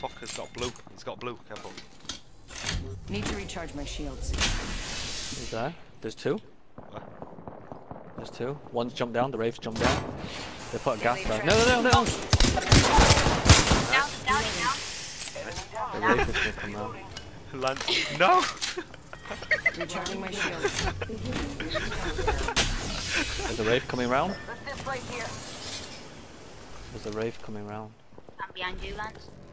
fucker's got blue. He's got blue. Careful. Need to recharge my shields. Who's there? There's two. Where? There's two. One's jumped down. The Wraith's jumped down. They put a gas down. No! Down. The Wraith is gonna come out. Land. No. Recharging my shields. There's a Wraith coming round. There's this right here. There's a Wraith coming round. I'm behind you, Lance.